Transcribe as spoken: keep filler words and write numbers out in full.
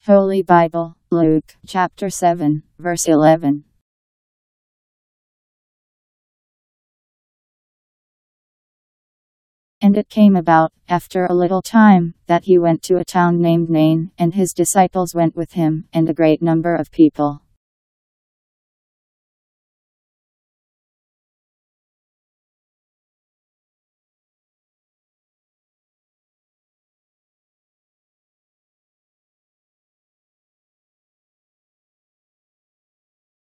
Holy Bible, Luke, chapter seven, verse eleven. And it came about, after a little time, that he went to a town named Nain, and his disciples went with him, and a great number of people.